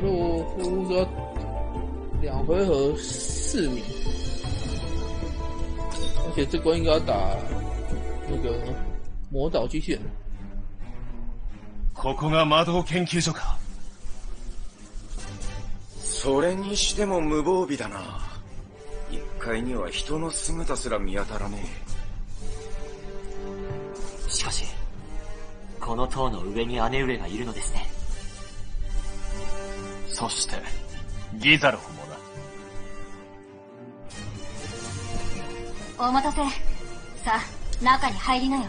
洛夫说2回合4名，而且这关应该要打那个魔导机器人。 ここが魔導研究所か。 それにしても無防備だな。1階には人の姿すら見当たらねえ。しかしこの塔の上に姉上がいるのですね。 そしてギザロフもな。お待たせ。さあ中に入りなよ。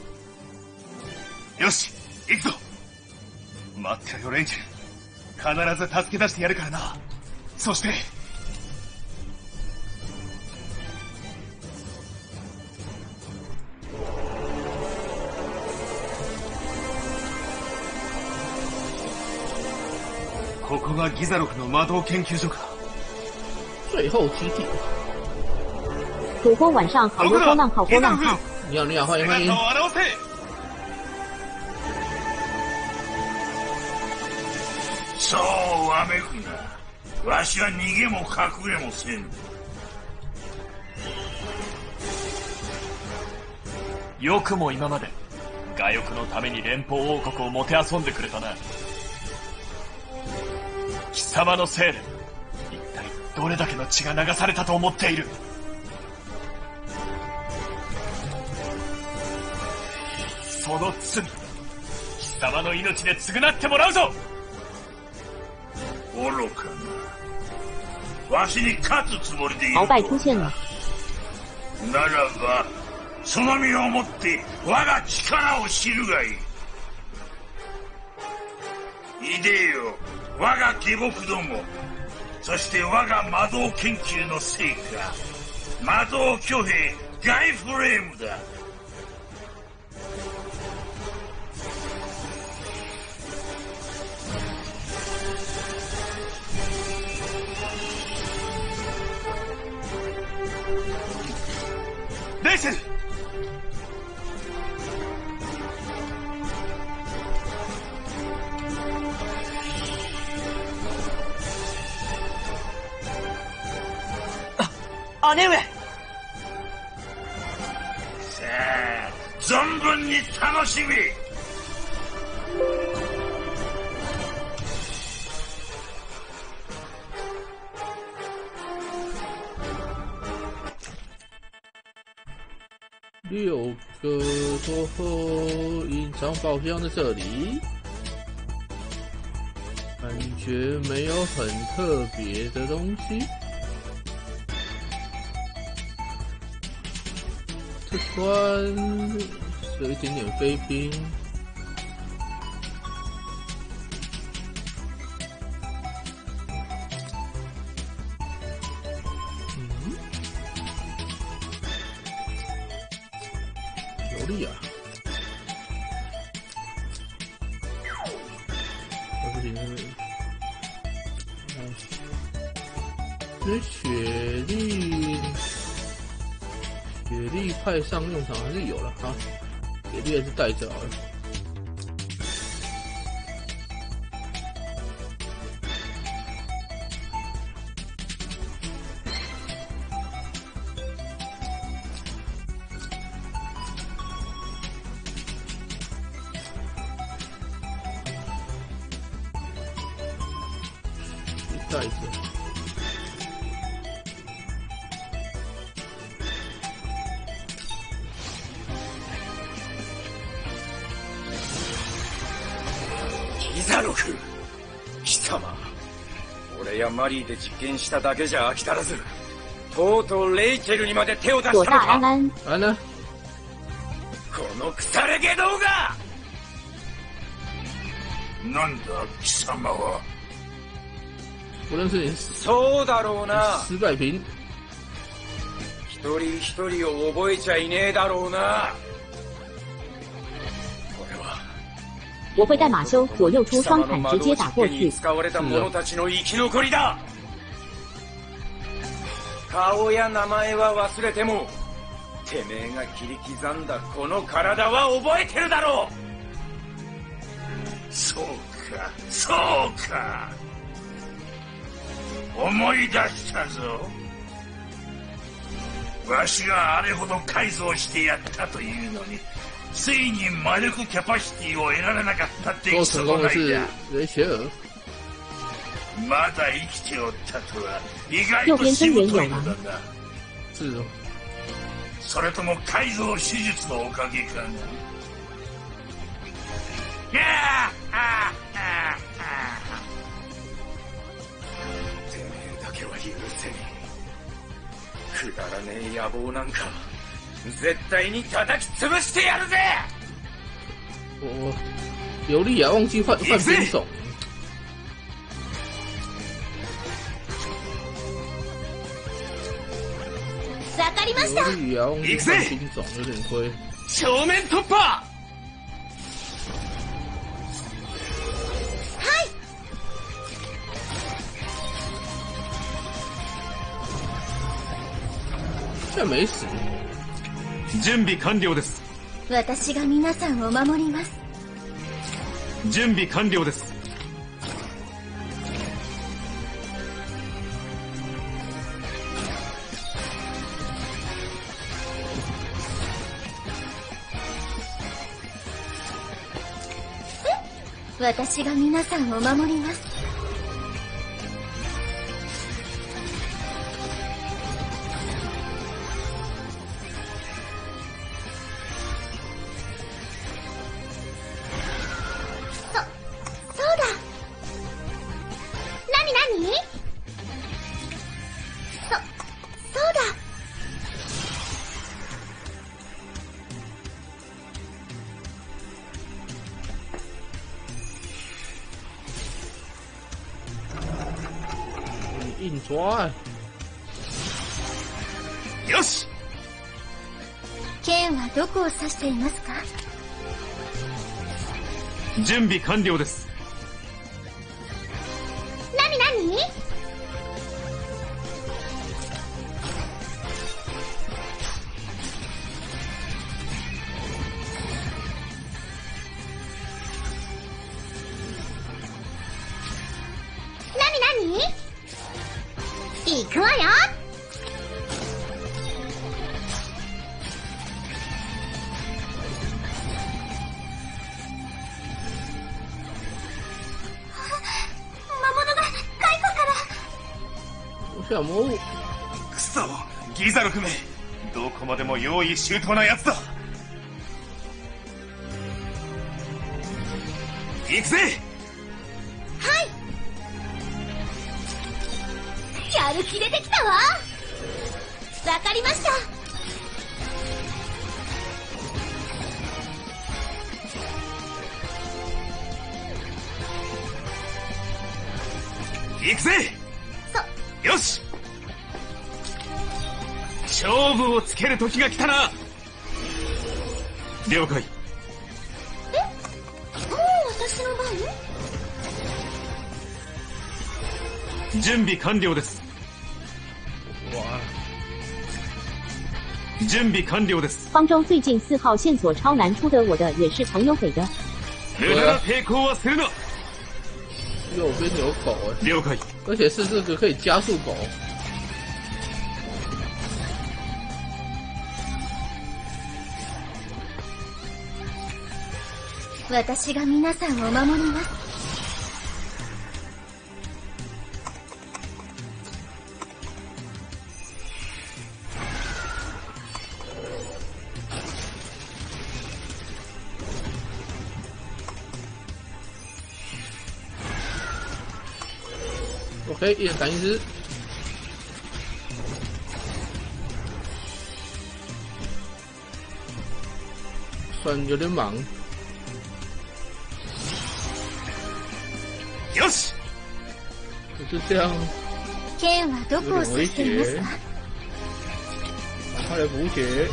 よし行くぞ。待ってろよレンジェル、必ず助け出してやるからな。そしてここがギザロフの魔導研究所か。 最后基地。 主播晚上好多风浪，好多浪嗨。 你好，你好，欢迎欢迎。 そうわめくな。わしは逃げも隠れもせん。 よくも今まで我欲のために連邦王国をもてあそんでくれたな。貴様のせいで一体どれだけの血が流されたと思っている。その罪、貴様の命で償ってもらうぞ。 愚かな。わしに勝つつもりでいる。 鳌拜出现了。 ならばその身をもって我が力を知るがいい。いでよ我が下僕ども、そして我が魔導研究の成果、魔導巨兵ガイフレームだ。 レイチェル、 姉上。 さあ存分に楽しめ。 6个多后隐藏宝箱在这里，感觉没有很特别的东西。这关有一点点飞兵。有力啊！不行，这雪莉派上用场还是有了哈，雪莉还是带着好了。带着。 ギザロク、貴様、俺やマリーで実験しただけじゃ飽き足らず、とうとうレイチェルにまで手を出したのか。 安安， この腐れ下道が。 なんだ貴様は。 不认识你。 そうだろうな。 失败品。 一人一人を覚えちゃいねえだろうな。 我会带马修左右出双砍直接打过去。 使われた者たちの生き残りだ。顔や名前は忘れても、てめえが切り刻んだこの体は覚えてるだろう。 そうか、そうか。 思い出したぞ。わしがあれほど改造してやったというのに、ついに魔力キャパシティを得られなかったって最后成功的是雷切尔。 まだ生きておったとは意外としぶといのだな。 是哦。 それとも改造手術のおかげかな。 てめえだけは許せねえ。くだらねえ野望なんか絶対に叩き潰してやるぜ。 我尤利亚忘记换兵种。 わかりました。 尤利亚忘记换兵种，有点亏。 正面突破。 现在没死。 準備完了です。 私が皆さんを守ります。 準備完了です。 私が皆さんを守ります。 硬抓。 よし。 剣はどこを指していますか？ 準備完了です。 何？行くわよ。 くそ、ギザロフめ、どこまでも用意周到なやつだ。行くぜ。 やる気出てきたわ。わかりました。 行くぜ。よし。勝負をつける時が来たな。了解。 もう私の番？ 準備完了です。準備完了です。 方舟最近4号线索超难出的，我的也是朋友给的。 無駄な抵抗はするな。 右边有狗哎。 了解。 而且是这个可以加速狗。 私が皆さんを守ります。 OK， 一人砍一只。算有点忙。 よし。 就是这样。 剣はどこを指していますか？ 快来补血。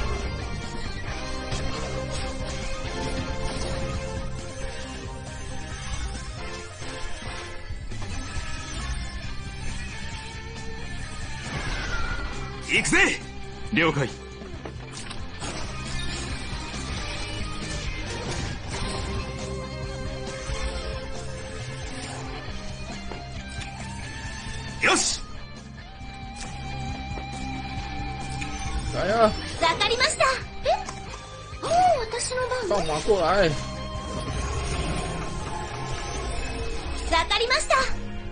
行くぜ。了解。よし。 来啊！ わかりました。もう私の番？ 放马过来！ わかりました。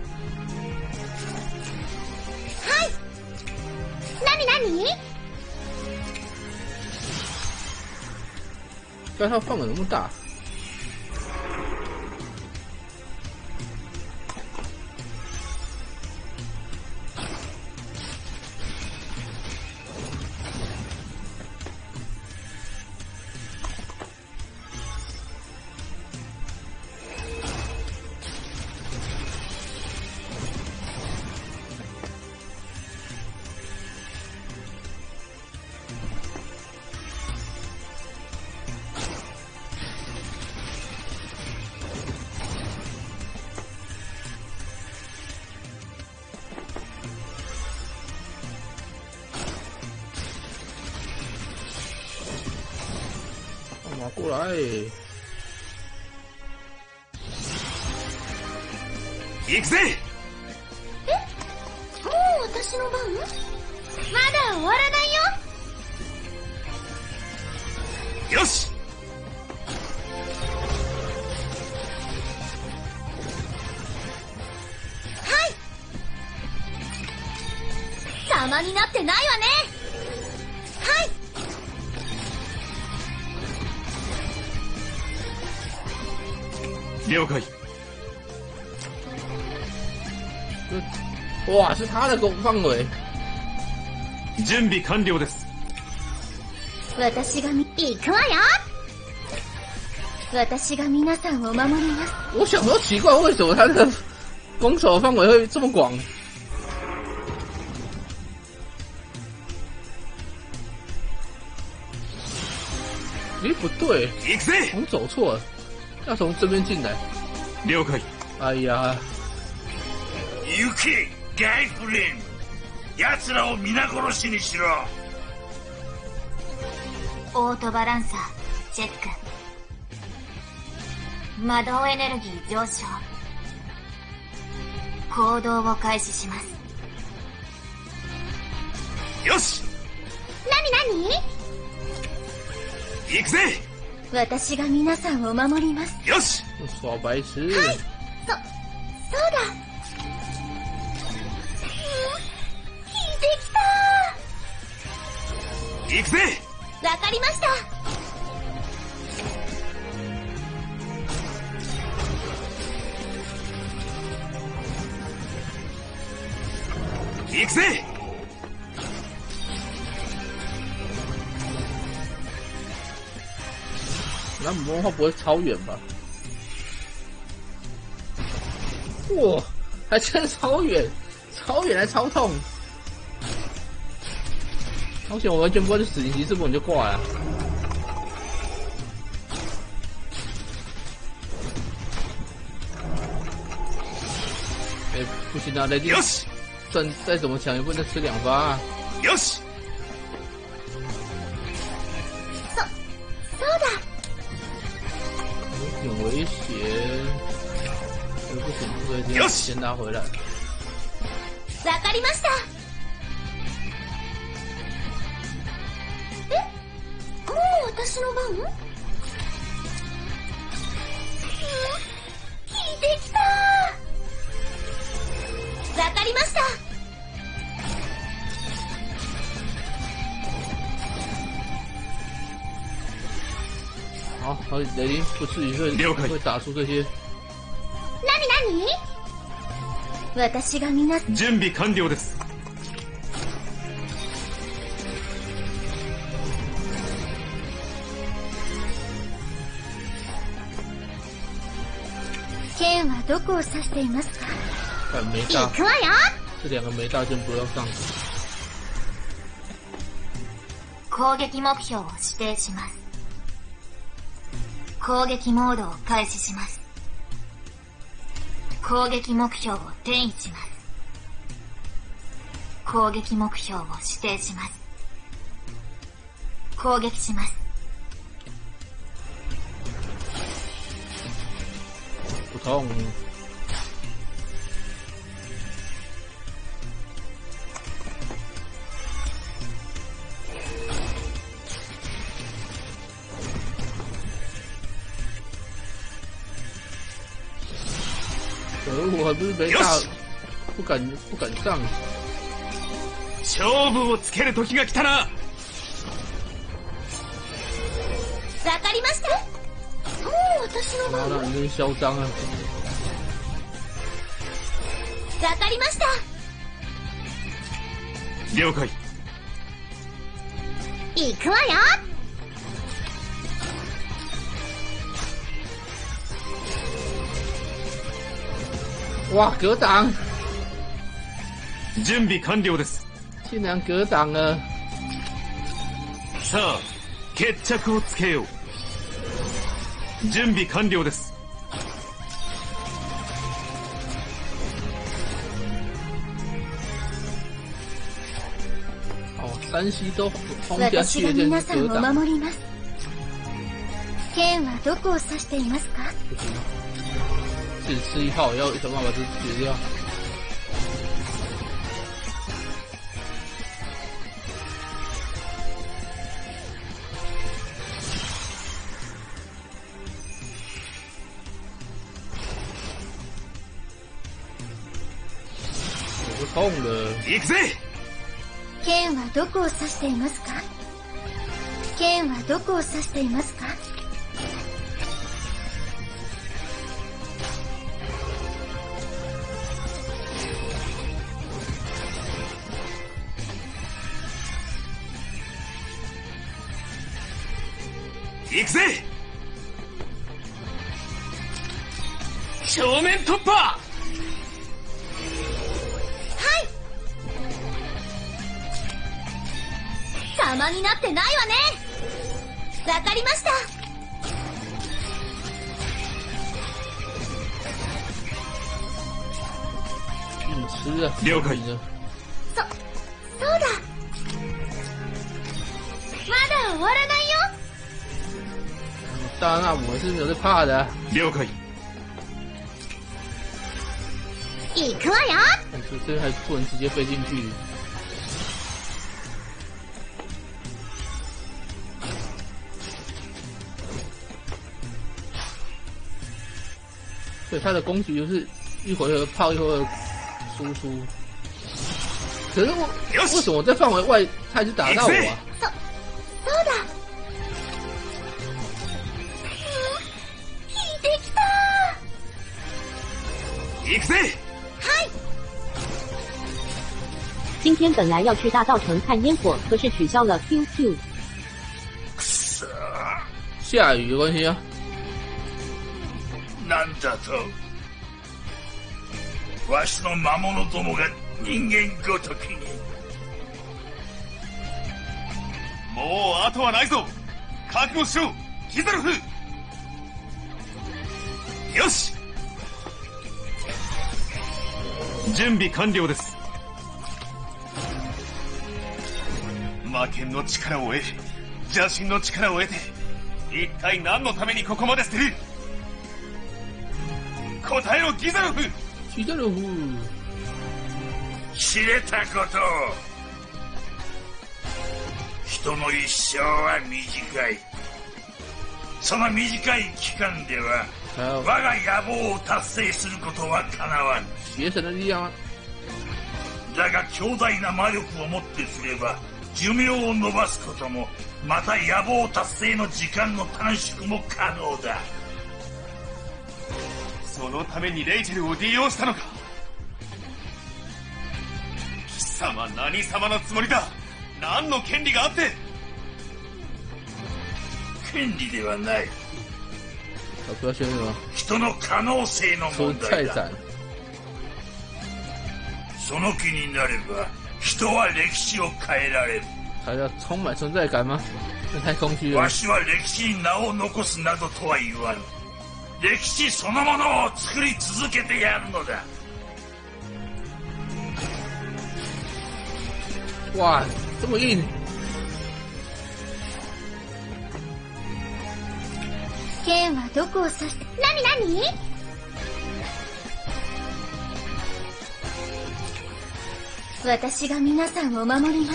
はい。なになに？ 但它范围那么大。过来！ 行くぜ！ もう私の番？まだ終わらないよ。 よし！ はい。様になってないわね。はい。 了解。 哇，是他的攻范围。 準備完了です。 私が行くわよ。私が皆さんを守ります。 我想说奇怪，为什么他的攻守范围会这么广？诶，不对， 行くぜ！ 我们走错了。要从这边进来。 了解。 哎呀！ 行け、ガイフレン。奴らを皆殺しにしろ。 オートバランサーチェック。魔導エネルギー上昇。行動を開始します。 よし！ なになに？ 行くぜ！ 私が皆さんを守ります。 よし！ 耍白痴。 はい。そうだ。効いてきた。 行くぜ！ わかりました。 行くぜ！ 那魔化不会超远吧？哇，还真超远，超远还超痛！而且我完全不知道是死灵骑士，不然就挂了。哎，不行啊，雷霆！再怎么抢也不能吃2发啊！ よし！ そうだ。 有点危险，不行，这个先拿回来。 わかりました。もう私の番？効いてきた。わかりました。 好，雷霆不至于会打出这些。 なに？私が皆準備完了です。 剣はどこを指していますか？行くわよ。 这2个没大剑不要上。 攻撃目標を指定します。攻撃モードを開始します。攻撃目標を転移します。攻撃目標を指定します。攻撃します。 不痛。 我还不是没大，不敢上。 勝負をつける時が来たな。 わかりました。もう私の番。 那你真嚣张啊！ わかりました。 了解。 行くわよ。 哇，格挡！ 準備完了です。 竟然格挡了。 さあ、決着をつけよう。準備完了です。 山西都轰下去的就是格挡。 私が皆さんを守ります。剣はどこを指していますか？ 自己吃一炮，要想办法把这解掉。我痛了。 行くぜ。 剣はどこを指していますか？剣はどこを指していますか？ 行くぜ。正面突破。はい。 様になってないわね。わかりました。 吃啊！ 了解。 そうだ。まだ終わらないよ。 大纳姆是没有在怕的、啊。 了解。 行くわよ。 但是这还不能直接飞进去。对，他的攻击就是一回合炮，一回合输出。可是为什么我在范围外，他还是打到我啊？ そうだ。効いてきた。 行くぜ。 はい。 今天本来要去大稻城看烟火，可是取消了 QQ。 下雨的关系啊。 なんだと。わしの魔物どもが人間ごときに。 もう後はないぞ。覚悟しろ、ヒザルフ。よし。準備完了です。魔剣の力を得、邪神の力を得て、一体何のためにここまでしてる？答えろ、ギザルフ。 ギザルフ。 知れたことを。人の一生は短い。その短い期間では我が野望を達成することはかなわん。だが強大な魔力をもってすれば寿命を延ばすことも、また野望達成の時間の短縮も可能だ。 そのためにレイチェルを利用したのか。貴様何様のつもりだ。何の権利があって。 権利ではない。人の可能性の問題だ。その気になれば人は歴史を変えられる。 还要充满存在感吗？那太空虚了。 わしは歴史に名を残すなどとは言わぬ。歴史そのものを作り続けてやるのだ。 哇，这么硬！ 剣はどこを指して？何？私が皆さんを守ります。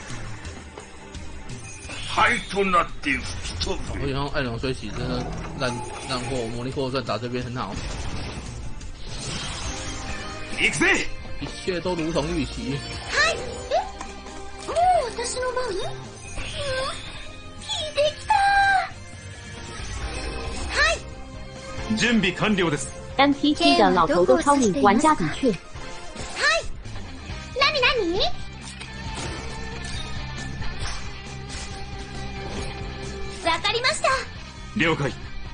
灰となって吹き飛ぶ。 我用艾龙水洗真的让我魔力扩散打这边很好。 行くぜ。 一切都如同预期。 はい。もう私の番？効いてきた。はい。 準備完了です。 NPC 的老头都超你，玩家的确。 はい。なになに？わかりました。 了解。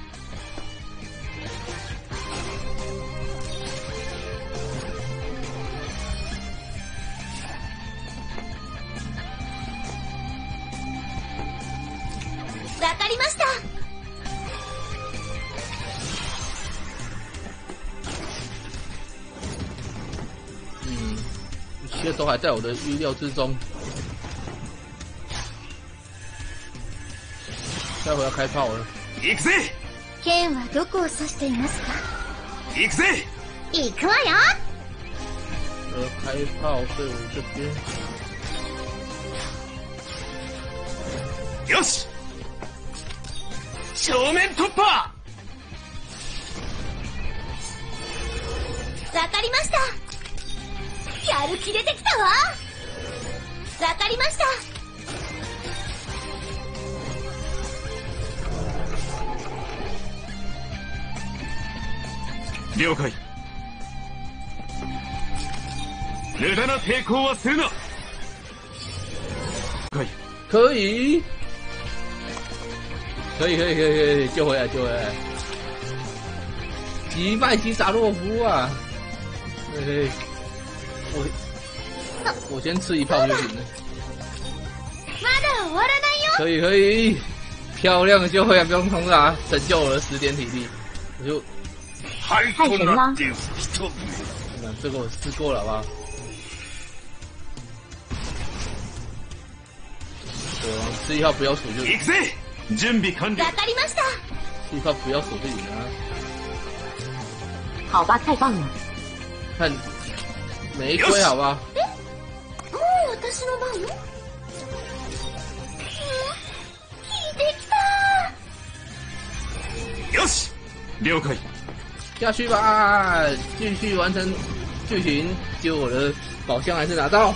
わかりました。 一切都还在我的预料之中。待会要开炮了。 行くぜ。 剣はどこを指していますか？ 行くぜ。 行くわよ。 开炮队伍这边。 よし。正面突破。 わかりました。やる気出てきたわ。わかりました。 了解。無駄な抵抗はするな。可以。 可以。可以，救回来，救回来！击败基萨洛夫啊！嘿，我先吃一炮就行了。可以，漂亮的救回来，不用冲他，拯救我的10点体力，我就太神了！ 那这个我试过了，好不好？吃一炮不要数就行。 準備完了。 わかりました。 吃一炮不要数就行啊。 好吧，太棒了。 看玫瑰好不好？ もう私の番？効いてきた。 よし。了解。 下去吧，继续完成剧情，结果我的宝箱还是拿到。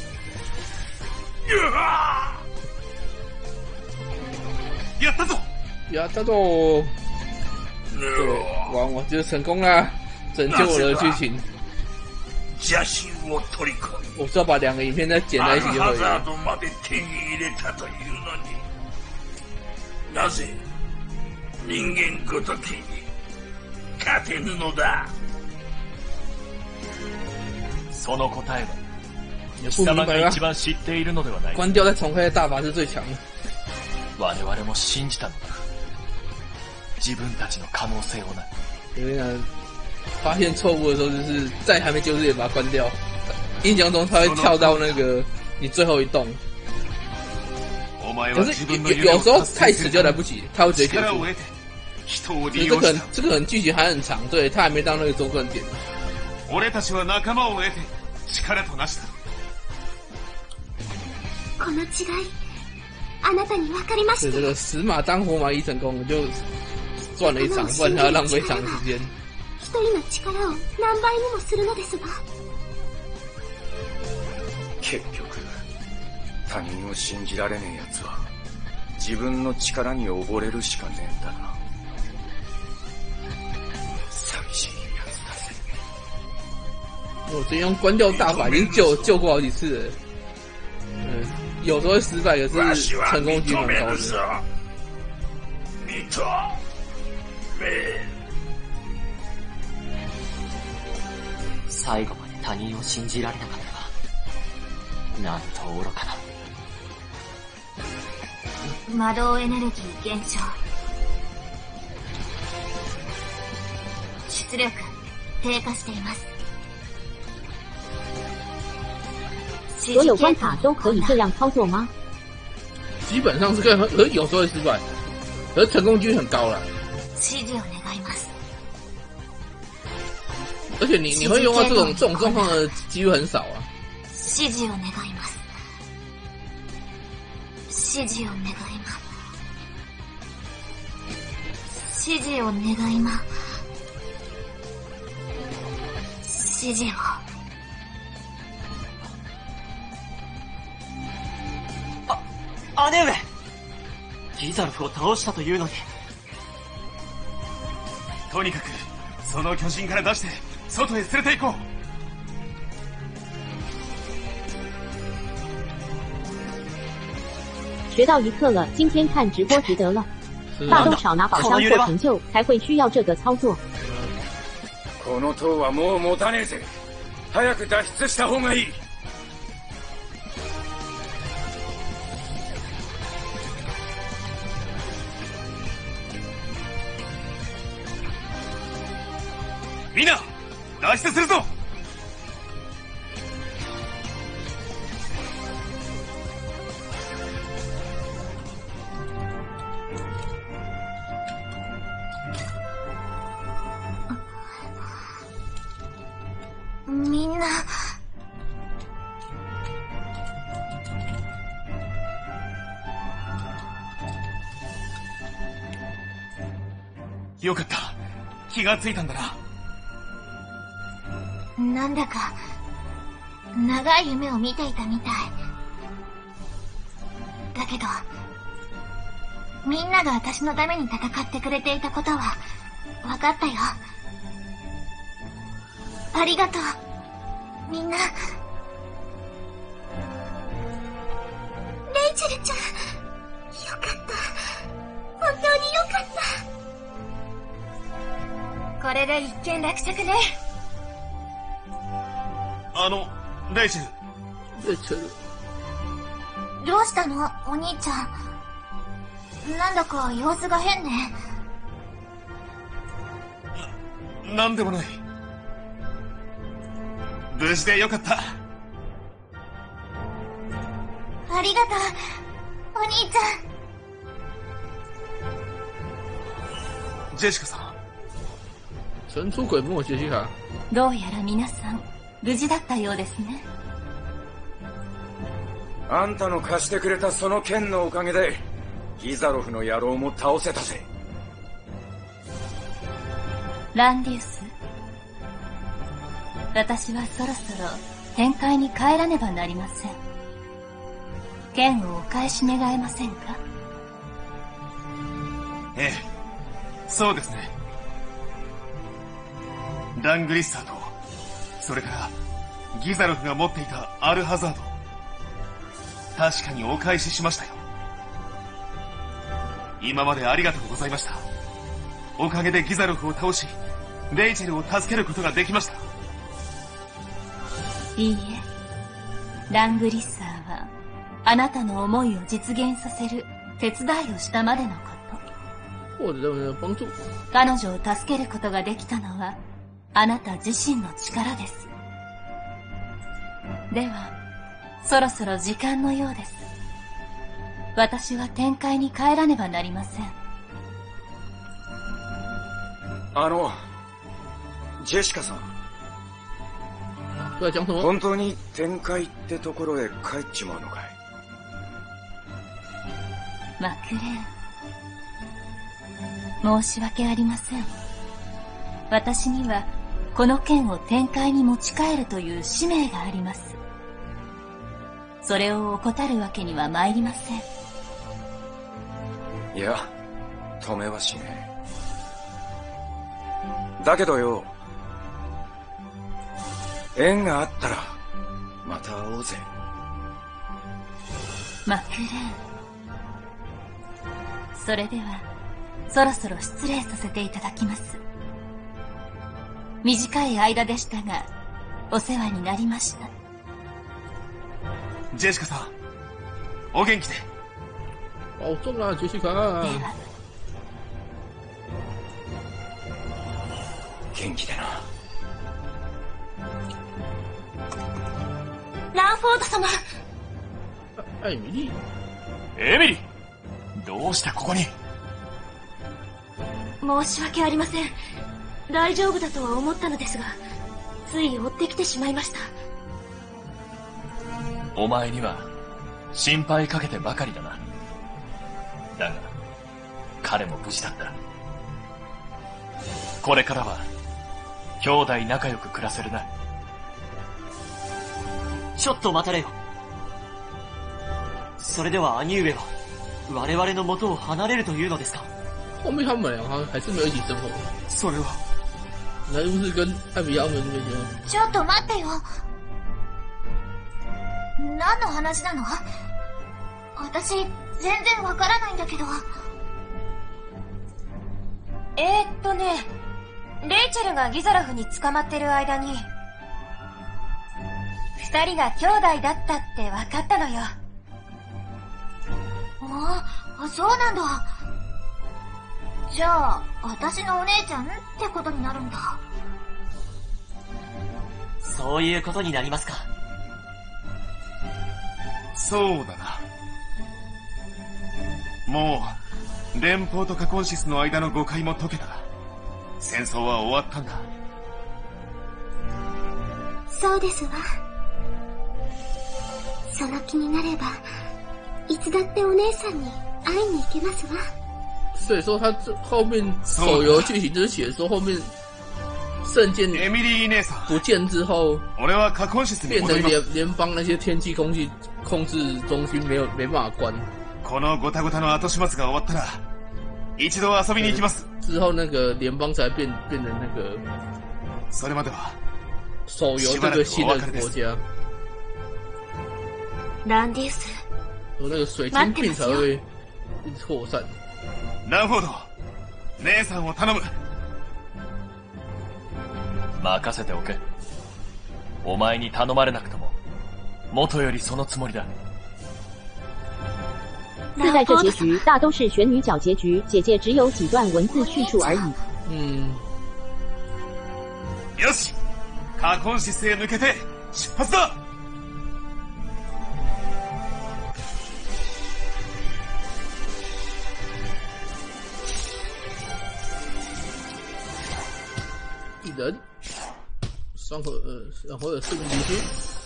やったぞ！ やったぞ！对，我就成功了，拯救我的剧情。 邪神を取り込み、 我是要把2个影片再剪在一起就可以了。 ハザードまで手に入れたというのに、なぜ人間ごときに勝てぬのだ。 その答えは貴様が一番知っているのではない。 关掉再重开的大法是最强的。 我々も信じたのだ。自分たちの可能性をな。 因为呢，发现错误的时候，就是在还没救之前把它关掉。印象中它会跳到那个你最后一栋，可是有时候太迟就来不及，它会直接结束。这个很剧情还很长，对，它还没到那个中断点。 俺たちは仲間を得て力となした。 この違い。あなたに分かりました。 这个死马当活马医成功，就赚了一场，不然他要浪费长时间。 一人の力を何倍にもするのですわ。 結局、他人を信じられねえ奴は自分の力に溺れるしかねえんだな。寂しい奴だぜ。 我直接用关掉大法已经救过好几次了。有时候会失败，可是成功率蛮高的。 最後まで他人を信じられなかったが、なんと愚かな。 魔導エネルギー減少。出力低下しています。 所有关卡都可以这样操作吗？ 基本上是可是有时候会失败，可是成功率很高了。 指示を願います。 而且你会用到这种状况的几率很少啊。 指示を願います。指示を願います。指示を願います。指指示を。 姉上、ギザルフを倒したというのに。 とにかくその巨人から出して外へ連れて行こ学到一课了，今天看直播值得了。大都少拿宝箱做成就，才会需要这个操作。 この塔はもう持たねえぜ。早く脱出した方がいい。 みんな脱出するぞ。 みんな。 よかった。気がついたんだな。 なんだか、長い夢を見ていたみたい。だけど、みんなが私のために戦ってくれていたことは、分かったよ。ありがとう、みんな。レイチェルちゃん、よかった。本当によかった。これで一件落着ね。 レイチェル。 どうしたの、お兄ちゃん。なんだか様子が変ね。 なんでもない。無事でよかった。 ありがとう、お兄ちゃん。ジェシカさん。 神出鬼没，杰西卡。 どうやら皆さん無事だったようですね。 あんたの貸してくれたその剣のおかげでギザロフの野郎も倒せたぜ。 ランディウス、私はそろそろ天界に帰らねばなりません。剣をお返し願えませんか？ ええ、そうですね。ラングリッサーと、それからギザロフが持っていたアルハザード、確かにお返ししましたよ。今までありがとうございました。おかげでギザロフを倒し、レイチェルを助けることができました。 いいえ、ラングリッサーはあなたの思いを実現させる手伝いをしたまでのこと。 或者认为帮助。 彼女を助けることができたのはあなた自身の力です。では、そろそろ時間のようです。私は天界に帰らねばなりません。 ジェシカさん。本当に天界ってところへ帰っちまうのかい？ マクレーン、申し訳ありません。私にはこの剣を天界に持ち帰るという使命があります。それを怠るわけには参りません。 いや、止めはしねえ。だけどよ、縁があったらまた会おうぜ。 マクレーン、それではそろそろ失礼させていただきます。短い間でしたがお世話になりました。 ジェシカさん、お元気で。 保重啊，杰西卡。 では。 元気でな。 ランフォード様。 エミリー。 エミリー、どうしてここに？ 申し訳ありません。大丈夫だとは思ったのですが、つい追ってきてしまいました。 お前には心配かけてばかりだな。だが彼も無事だった。これからは兄弟仲良く暮らせるな。 ちょっと待たれよ。それでは兄上は我々の元を離れるというのですか？ 后面他们两个还是没有一起生活。 それは。 莱乌斯跟艾比亚们那边。 ちょっと待ってよ。何の話なの？私、全然わからないんだけど。 ね、レイチェルがギザラフに捕まってる間に、二人が兄弟だったって分かったのよ。 あ、そうなんだ。じゃあ、私のお姉ちゃんってことになるんだ。 そういうことになりますか。 そうだな。もう、連邦とカコンシスの間の誤解も解けた。戦争は終わったんだ。 そうですわ。その気になれば、いつだってお姉さんに会いに行けますわ。 所以说他后面手游剧情就是写说后面圣剑エミリー姉さん不见之后， 俺はカコンシスに变成联邦那些天气空气控制中心没办法关。 このゴタゴタの後始末が終わったら一度遊びに行きます。 之后那个联邦才变成那个。 それまでは手游这个新的国家。 ランディウス。 那个水晶病才会扩散。 ランフォード、姉さんを頼む。 任せておけ。お前に頼まれなくとも、元よりそのつもりだ。 自在这结局大都是玄女角结局，姐姐只有几段文字叙述而已。 よし、カコンシスへ向けて出発だ。 一人，双火，然后有4个敌军。